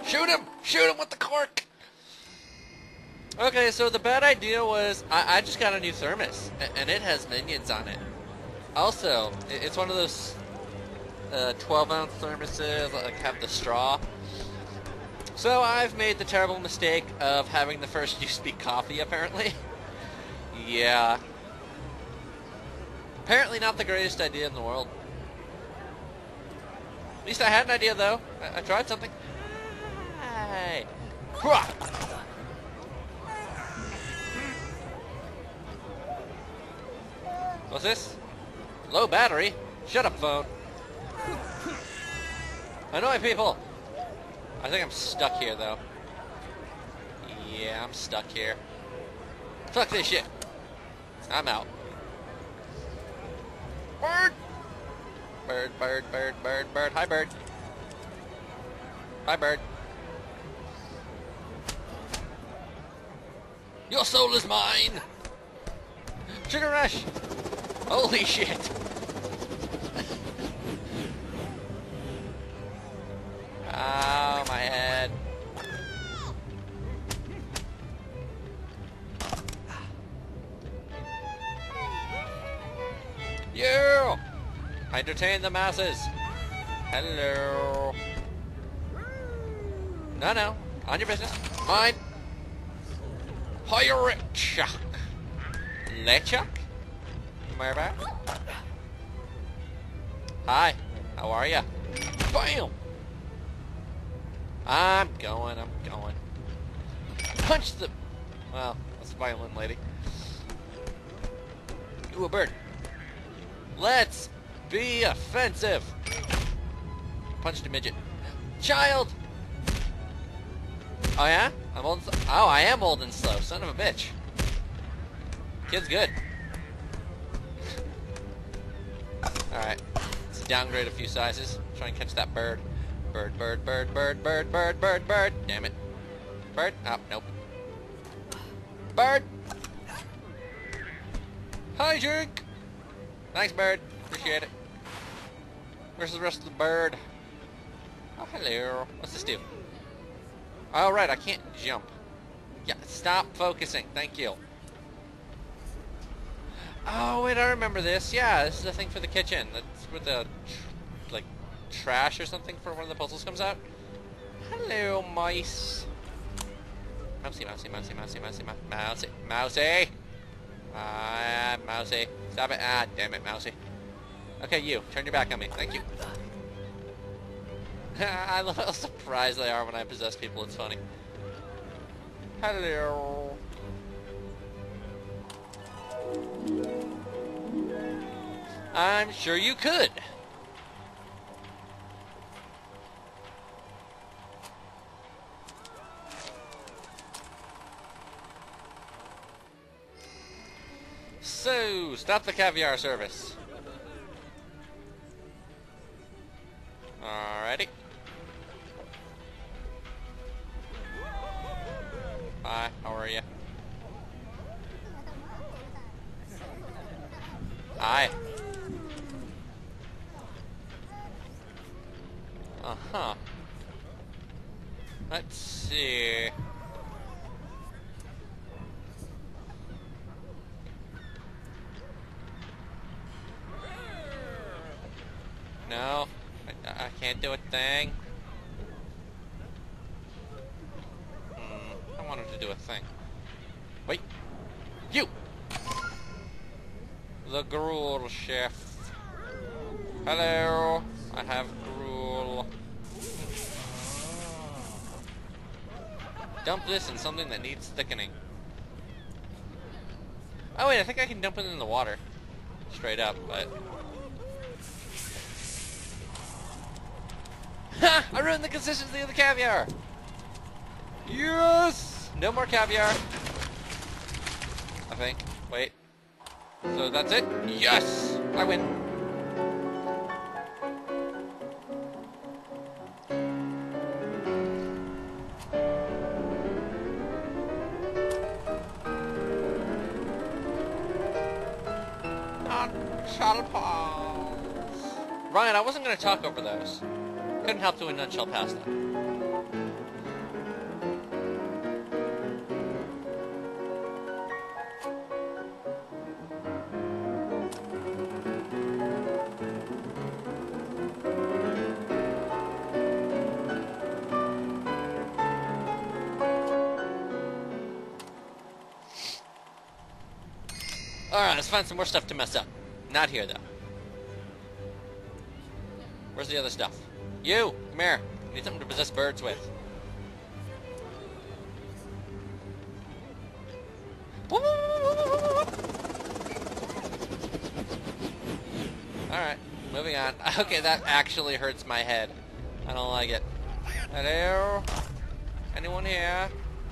Shoot him! Shoot him with the cork! Okay, so the bad idea was I just got a new thermos, and it has minions on it. Also, it's one of those 12-ounce thermoses, like have the straw. So I've made the terrible mistake of having the first USB coffee, apparently. Yeah. Apparently not the greatest idea in the world. At least I had an idea, though. I tried something. Hey. What's this? Low battery? Shut up, phone. Annoy people! I think I'm stuck here, though. Yeah, I'm stuck here. Fuck this shit. I'm out. Bird! Bird, bird, bird, bird, bird. Hi, bird. Hi, bird. Your soul is mine! Sugar Rush! Holy shit! Ow, my head. You! Entertain the masses. Hello. No. On your business. Mine. Pirate Chuck. LeChuck? Where? Hi. How are ya? Bam! I'm going. Punch the... Well, that's a violin lady. Ooh, a bird. Let's be offensive. Punched a midget. Child! Oh yeah? I'm old and slow. Oh, I am old and slow. Son of a bitch. Kid's good. Alright. Let's downgrade a few sizes. Try and catch that bird. Bird, bird, bird, bird, bird, bird, bird, bird. Damn it. Bird? Oh, nope. Bird! Hi, drink! Thanks, bird. Appreciate it. Where's the rest of the bird? Oh, hello. What's this do? Oh, right, I can't jump. Yeah, stop focusing. Thank you. Oh, wait, I remember this. Yeah, this is the thing for the kitchen. That's where the, like, trash or something for one of the puzzles comes out. Hello, mice. Mousy, mousy, mousy, mousy, mousy, mousy, mousy. Ah, mousy. Stop it. Ah, damn it, mousy. Okay, you. Turn your back on me. Thank you. I love how surprised they are when I possess people. It's funny. Hello. I'm sure you could. So, stop the caviar service. Alrighty. Hi, how are you? Hi. Uh-huh. Let's see. No, I can't do a thing. I want him to do a thing. Wait. You! The gruel chef. Hello. I have gruel. Dump this in something that needs thickening. Oh wait, I think I can dump it in the water. Straight up, but... Ha! I ruined the consistency of the caviar! Yes! No more caviar. I think. Wait. So that's it? Yes! I win. Ryan, I wasn't going to talk over those. Couldn't help to a nutshell past that. Alright, let's find some more stuff to mess up. Not here, though. Where's the other stuff? You! Come here. I need something to possess birds with. Alright, moving on. Okay, that actually hurts my head. I don't like it. Hello? Anyone here?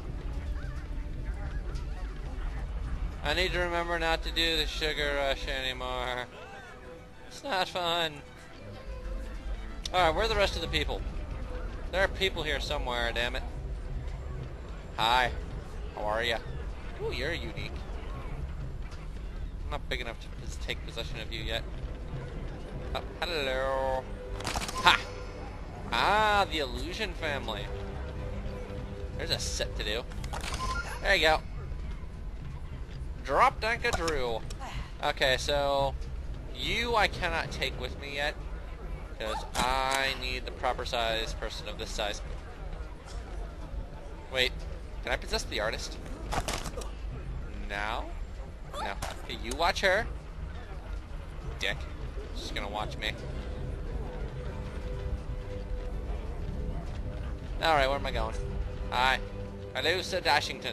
I need to remember not to do the sugar rush anymore. It's not fun. Alright, where are the rest of the people? There are people here somewhere, damn it. Hi. How are ya? Ooh, you're unique. I'm not big enough to take possession of you yet. Oh, hello. Ha! Ah, the illusion family. There's a set to do. There you go. Drop Danka Drew. Okay, so you I cannot take with me yet because I need the proper size person of this size. Wait, can I possess the artist? No? No. Okay, you watch her. Dick. She's gonna watch me. Alright, where am I going? Hi. Hello, Sir Dashington.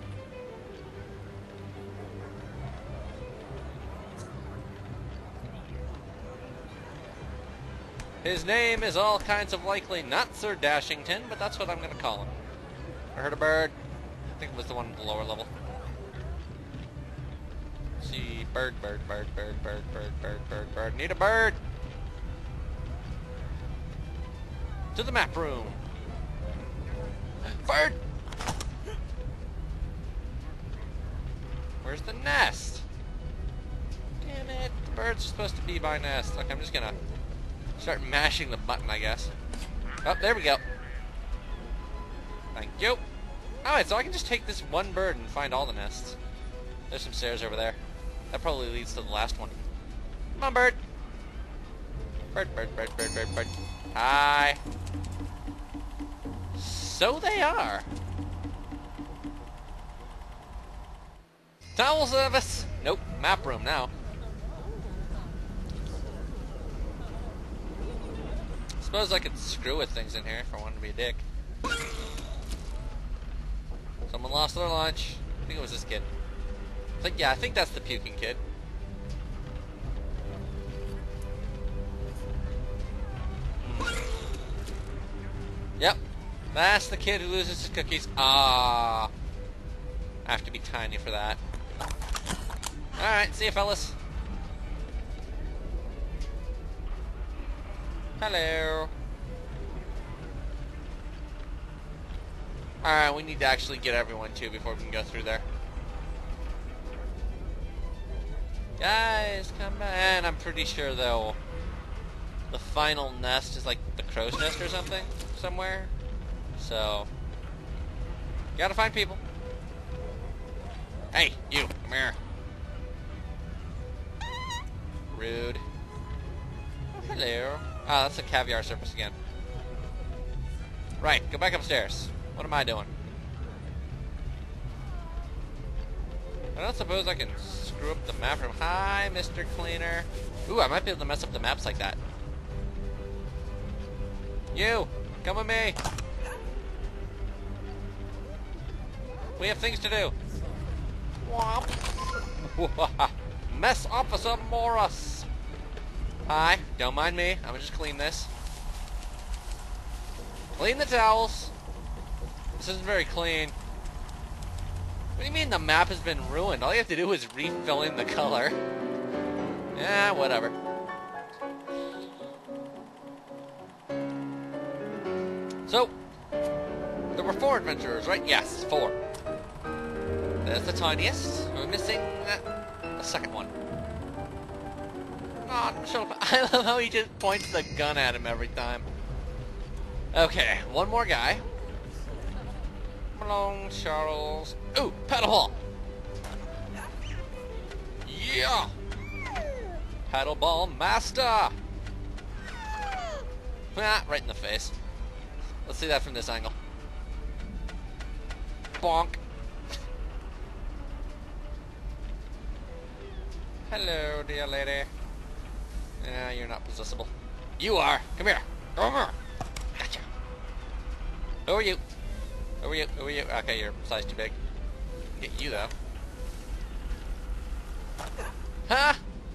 His name is all kinds of likely not Sir Dashington, but that's what I'm gonna call him. I heard a bird. I think it was the one at the lower level. See, bird. Need a bird! To the map room! Bird! Where's the nest? Damn it, the bird's supposed to be my nest. Okay, I'm just gonna start mashing the button, I guess. Oh, there we go. Thank you. Alright, so I can just take this one bird and find all the nests. There's some stairs over there. That probably leads to the last one. Come on, bird. Bird. Hi. So they are. Towel service. Nope, map room now. Suppose I could screw with things in here if I wanted to be a dick. Someone lost their lunch. I think it was this kid. I think that's the puking kid. Yep. That's the kid who loses his cookies. Ah. I have to be tiny for that. Alright, see you fellas. Hello. Alright, we need to actually get everyone too before we can go through there. Guys, come back. And I'm pretty sure though the final nest is like the crow's nest or something somewhere. So gotta find people. Hey, you, come here. Rude. Oh, hello. Ah, that's a caviar surface again. Right, go back upstairs. What am I doing? I don't suppose I can screw up the map room. Hi, Mr. Cleaner. Ooh, I might be able to mess up the maps like that. You, come with me. We have things to do. Womp. Mess Officer Morris. Hi, don't mind me. I'm gonna just clean this. Clean the towels. This isn't very clean. What do you mean the map has been ruined? All you have to do is refill in the color. Yeah, whatever. So, there were 4 adventurers, right? Yes, 4. There's the tiniest. We're missing the second one. Oh, shut up. I love how he just points the gun at him every time. Okay, one more guy. Come along, Charles. Ooh, paddle ball. Yeah. Paddle ball master. Ah, right in the face. Let's see that from this angle. Bonk. Hello, dear lady. Yeah, you're not possessable. You are. Come here. Come here. Gotcha. Who are you? Who are you? Who are you? Okay, you're size too big. Get you though. Ha!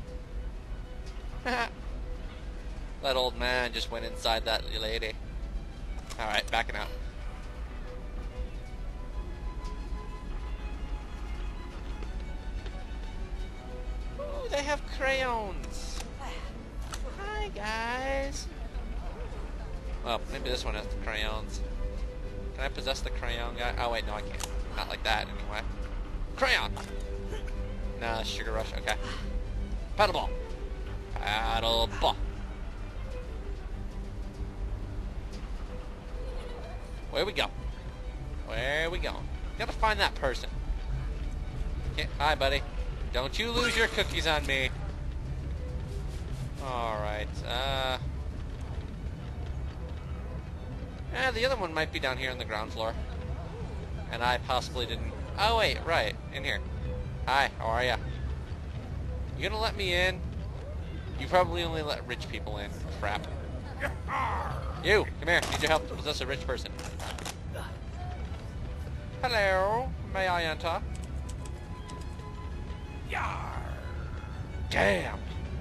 Ha! That old man just went inside that lady. Alright, backing out. Ooh, they have crayons. Hi, guys. Well, maybe this one has the crayons. Can I possess the crayon guy? Oh, wait, no, I can't. Not like that, anyway. Crayon! Nah, Sugar Rush, okay. Paddle ball. Paddle ball. Where we go? Where we going? Gotta find that person. Okay, hi, buddy. Don't you lose your cookies on me. Alright, the other one might be down here on the ground floor. And I possibly didn't... Oh, wait, right. In here. Hi, how are ya? You gonna let me in? You probably only let rich people in. Crap. You! Come here. Need your help to possess a rich person. Hello. May I enter? Yar. Damn.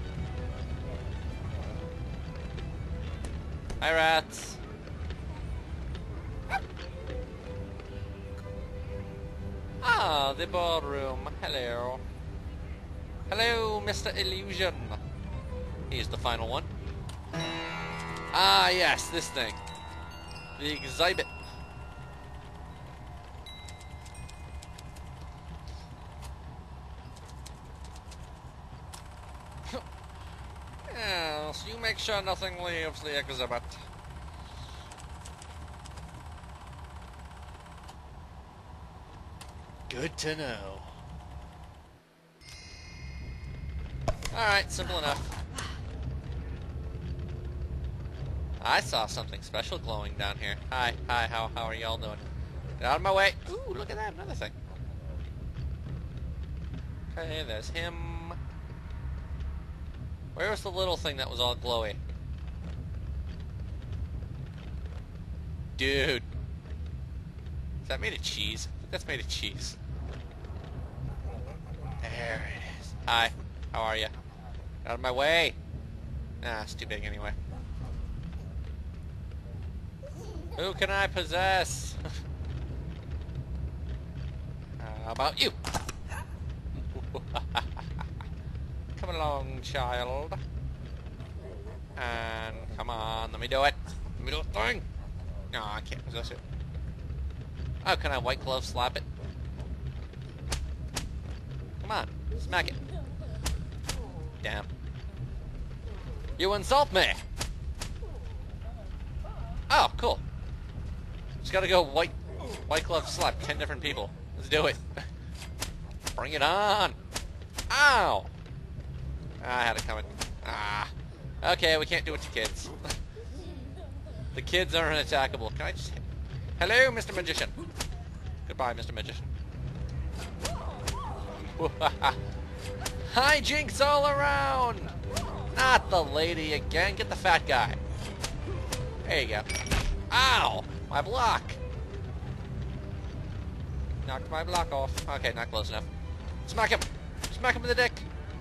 Hi, rats. Ah, the ballroom. Hello. Hello, Mr. Illusion. Here's the final one. Ah, yes, this thing. The exhibit. Yes, you make sure nothing leaves the exhibit. Good to know. Alright, simple enough. I saw something special glowing down here. Hi, how are y'all doing? Get out of my way. Ooh, look at that, another thing. Okay, there's him. Where was the little thing that was all glowy? Dude. Is that made of cheese? I think that's made of cheese. There it is. Hi, how are you? Out of my way. Nah, it's too big anyway. Who can I possess? How about you? Come along, child. And come on, let me do it. Let me do a thing. No, I can't possess it. Oh, can I white glove slap it? Come on, smack it. Damn. You insult me! Oh, cool. Just gotta go white glove slap 10 different people. Let's do it. Bring it on! Ow! I had it coming. Ah. Okay, we can't do it to kids. The kids are unattackable. Can I just... Hello, Mr. Magician. Goodbye, Mr. Magician. Hijinks all around! Not the lady again. Get the fat guy. There you go. Ow! My block! Knocked my block off. Okay, not close enough. Smack him! Smack him in the dick!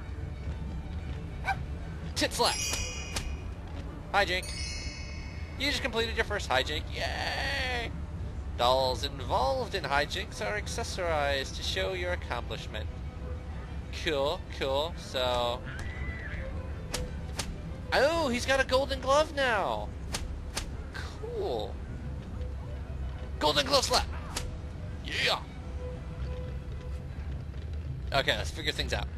Tit slap! Hijink. You just completed your first hijink. Yay! Dolls involved in hijinks are accessorized to show your accomplishment. Cool, cool. So... Oh, he's got a golden glove now! Cool. Golden glove slap! Yeah! Okay, let's figure things out.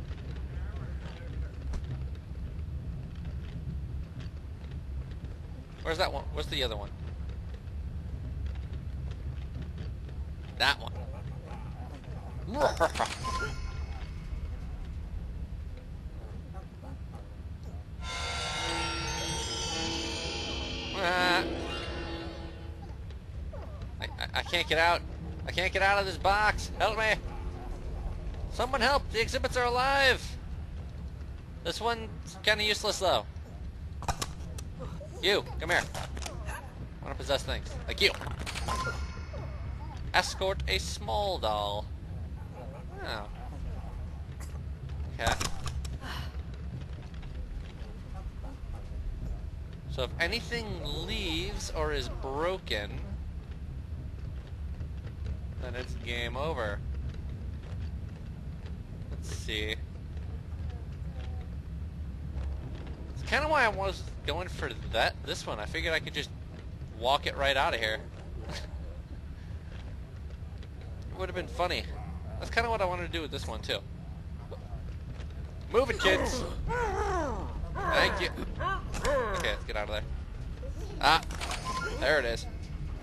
Where's that one? Where's the other one? That one. I can't get out. I can't get out of this box. Help me. Someone help. The exhibits are alive. This one's kind of useless though. You, come here. I want to possess things. Like you. Escort a small doll. Oh. Okay. So if anything leaves or is broken, then it's game over. Let's see. It's kind of why I was going for this one. I figured I could just walk it right out of here. It would have been funny. That's kind of what I wanted to do with this one too. Move it, kids! Thank you. Okay, let's get out of there. Ah, there it is.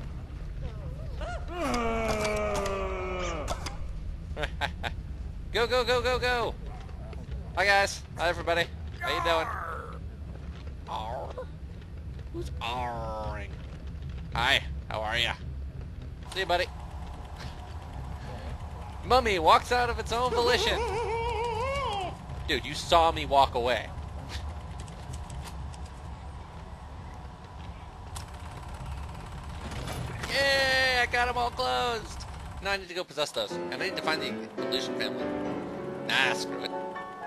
Go, go, go, go, go! Hi guys. Hi everybody. How you doing? Arr. Who's arring? Hi, how are ya? See you, buddy. Mummy walks out of its own volition. Dude, you saw me walk away. Yay, I got them all closed. Now I need to go possess those. And I need to find the illusion family. Nah, screw it.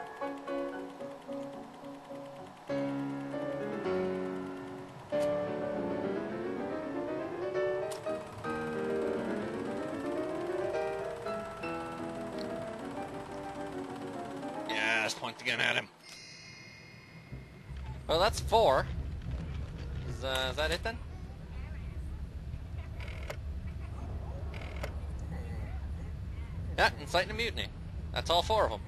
Yes, point the gun at him. Well, that's 4. Is that it then? Yeah, inciting a mutiny. That's all 4 of them.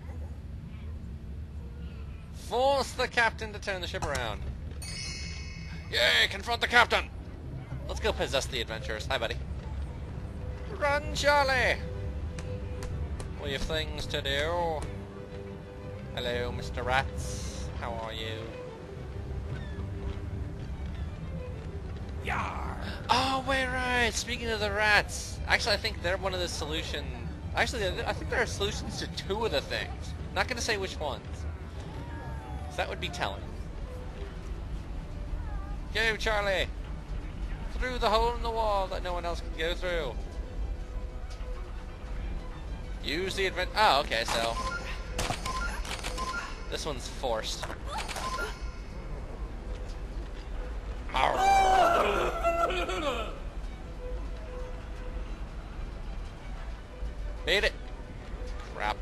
Force the captain to turn the ship around. Yay, confront the captain! Let's go possess the adventurers. Hi, buddy. Run, Charlie! We have things to do. Hello, Mr. Rats. How are you? Yarr! Oh, wait, right. Speaking of the rats, actually, I think they're one of the solution. Actually, I think there are solutions to 2 of the things. Not going to say which ones. So that would be telling. Go, Charlie! Through the hole in the wall that no one else can go through. Use the advent. Oh, okay, so this one's forced. Made it. Crap.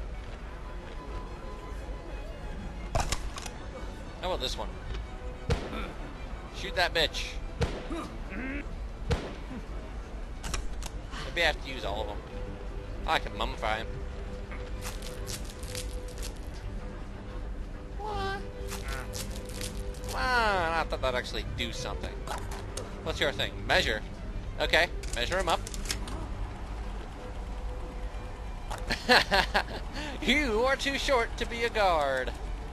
How about this one? Shoot that bitch. Maybe I have to use all of them. I can mummify him. What? I thought that'd actually do something. What's your thing? Measure. Okay, measure him up. You are too short to be a guard.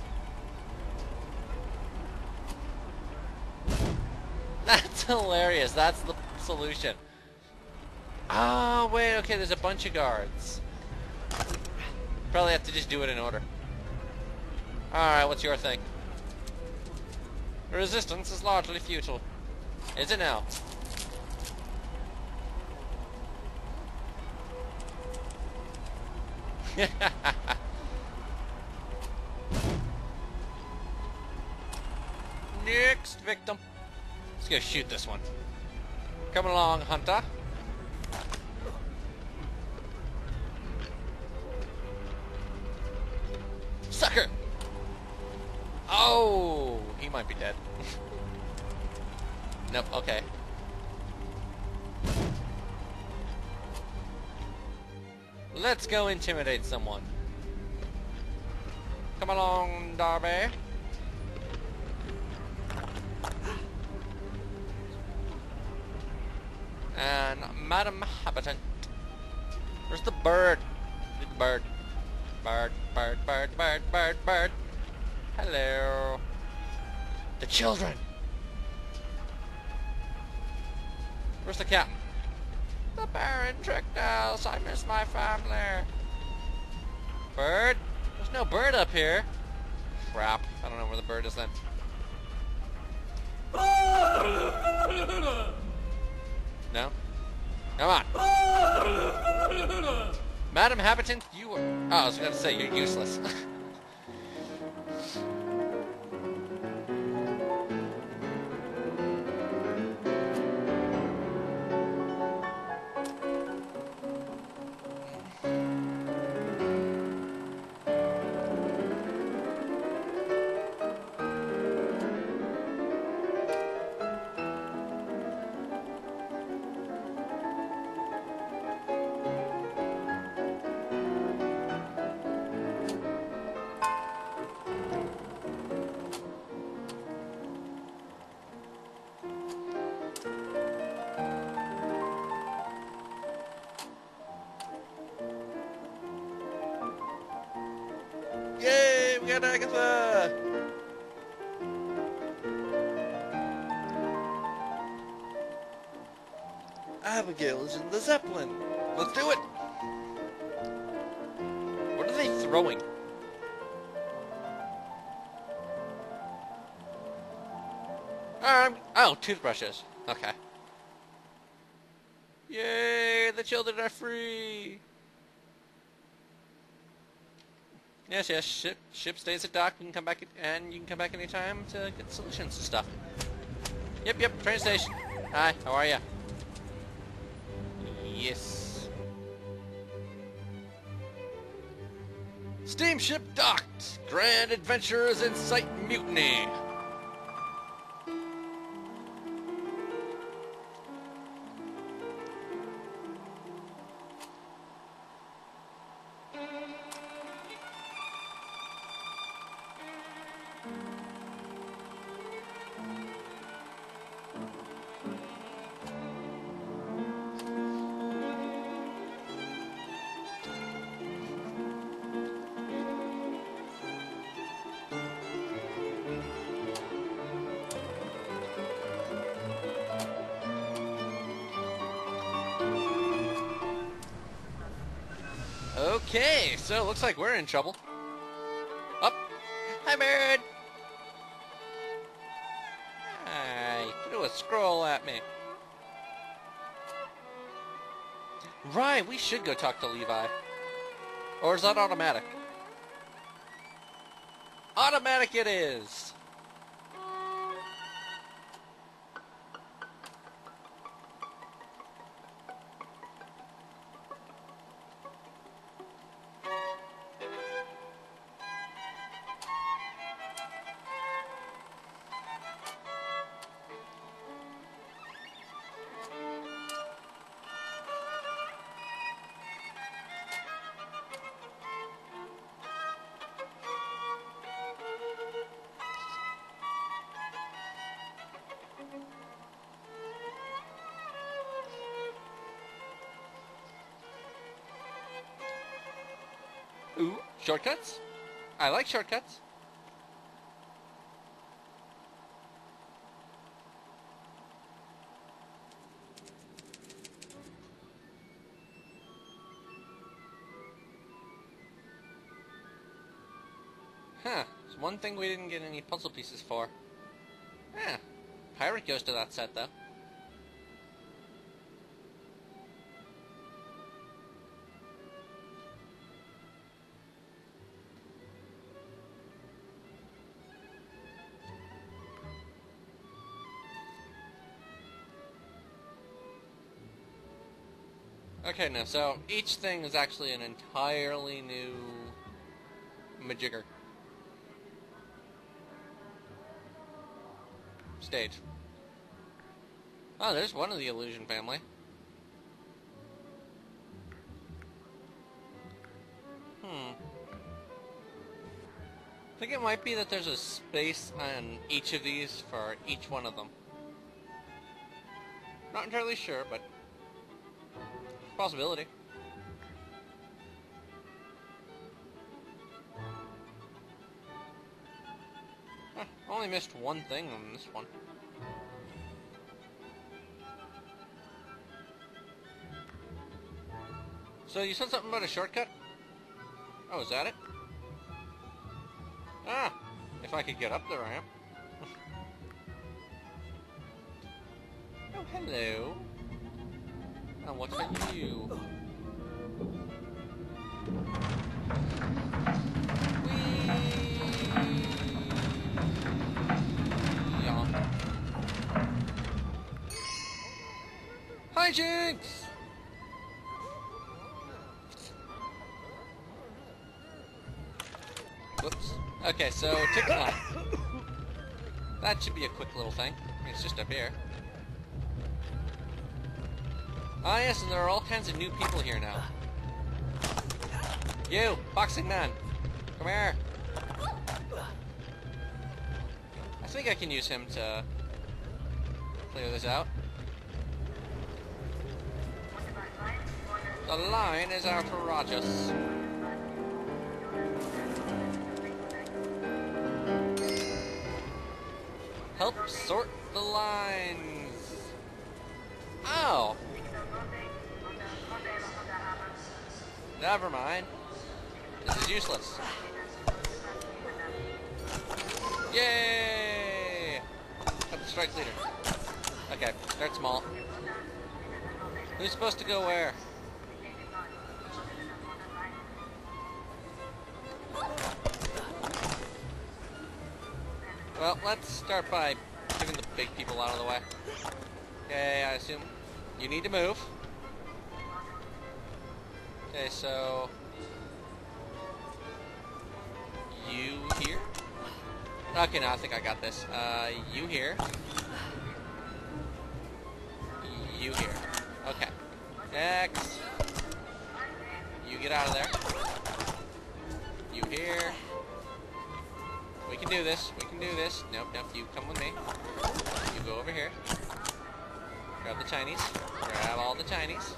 That's hilarious. That's the solution. Oh, wait, okay, there's a bunch of guards. Probably have to just do it in order. Alright, what's your thing? Resistance is largely futile. Is it now? Next victim. Let's go shoot this one. Come along, Hunter. Sucker! Oh, he might be dead. Nope, okay. Let's go intimidate someone. Come along, Darby. And Madam Habitant. Where's the bird? The bird. Bird, bird, bird, bird, bird, bird. Hello. The children. Where's the captain? The Baron tricked us. I miss my family. Bird? There's no bird up here. crap. I don't know where the bird is then. No? Come on. Madam Habitant, you are... Oh, I was going to say, you're useless. Yay, we got Agatha! Abigail is in the Zeppelin. Let's do it! What are they throwing? Oh, toothbrushes. Okay. Yay, the children are free! Yes, ship stays at dock. We can come back, and you can come back anytime to get solutions to stuff. Yep, train station. Hi, how are ya? Yes. Steamship docked. Grand adventurers incite mutiny. Okay, so it looks like we're in trouble. Up. Hi, bird. Hi. Threw a scroll at me. Right, we should go talk to Levi. Or is that automatic? Automatic it is. Ooh, shortcuts? I like shortcuts. Huh, there's one thing we didn't get any puzzle pieces for. Yeah, pirate goes to that set, though. Okay, now, so each thing is actually an entirely new majigger. Stage. Oh, there's one of the illusion family. I think it might be that there's a space on each of these for each one of them. Not entirely sure, but possibility. Huh, only missed one thing on this one. So you said something about a shortcut? Oh, is that it? Ah, If I could get up the ramp. Oh, hello. And what are you? Hijinks! Whoops. Okay, so tick climb. That should be a quick little thing. It's just up here. Ah yes, and there are all kinds of new people here now. You, boxing man, come here. I think I can use him to clear this out. The line is outrageous. Help sort the lines. Oh. Never mind. This is useless. Yay! Got the strike leader. Okay, start small. Who's supposed to go where? Well, let's start by giving the big people out of the way. Okay, I assume you need to move. Okay, so you here? Okay, no, I think I got this. You here. You here. Okay. Next. You get out of there. You here. We can do this. We can do this. Nope, nope. You come with me. You go over here. Grab the Chinese. Grab all the Chinese.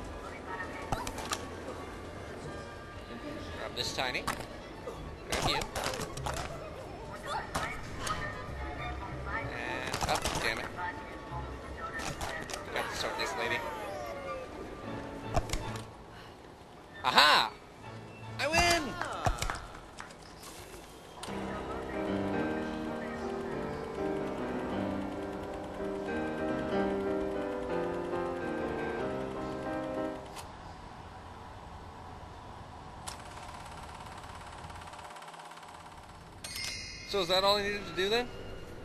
Grab this tiny. Grab you. And up. Damn it. Got to sort this lady. Aha! I win! So is that all I needed to do then?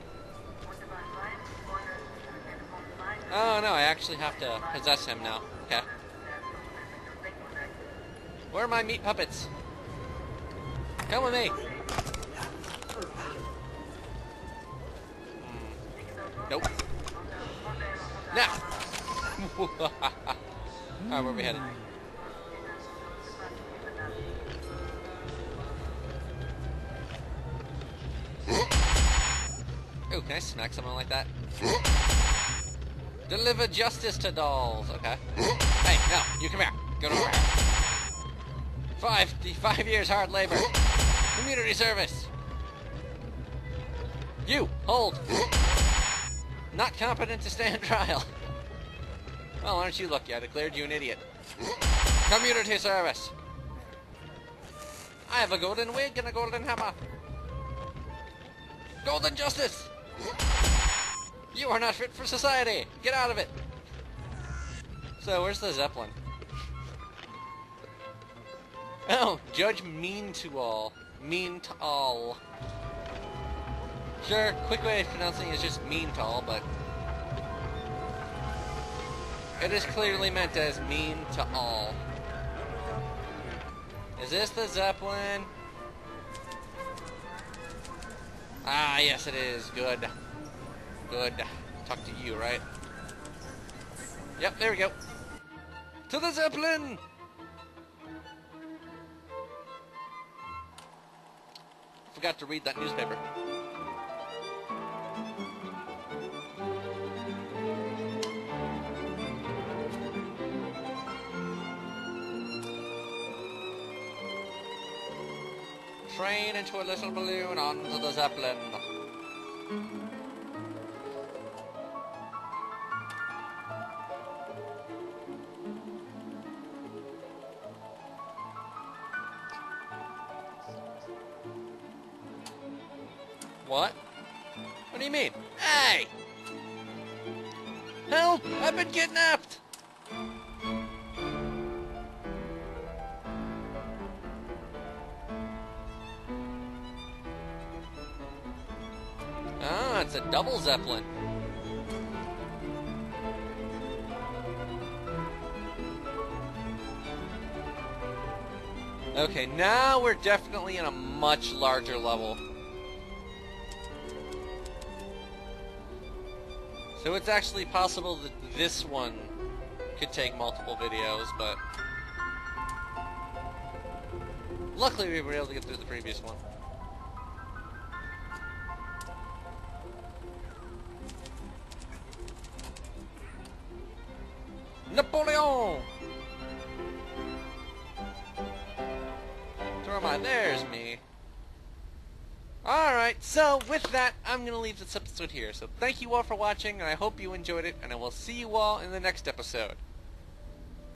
Oh no, I actually have to possess him now. Okay. Where are my meat puppets? Come with me. Nope. Now. Alright, where are we headed? Oh, can I smack someone like that? Deliver justice to dolls. Okay. Hey, no, you come here. Go over here. 5 years hard labor. Community service. You, hold. Not competent to stand trial. Well, aren't you lucky? I declared you an idiot. Community service. I have a golden wig and a golden hammer. Golden justice. You are not fit for society. Get out of it. So, where's the Zeppelin? Oh, Judge Mean to All. Mean to All. Sure, quick way of pronouncing it is just Mean to All, but it is clearly meant as Mean to All. Is this the Zeppelin? Ah, yes it is. Good. Good. Talk to you, right? Yep, there we go. To the Zeppelin! Forgot to read that newspaper. Train into a little balloon onto the Zeppelin. What? What do you mean? Hey! Help! I've been kidnapped! Ah, it's a double Zeppelin. Okay, now we're definitely in a much larger level. So it's actually possible that this one could take multiple videos, but luckily we were able to get through the previous one. Napoleon! Where am I? There's me. Alright, so with that, I'm going to leave this episode here. So thank you all for watching, and I hope you enjoyed it, and I will see you all in the next episode.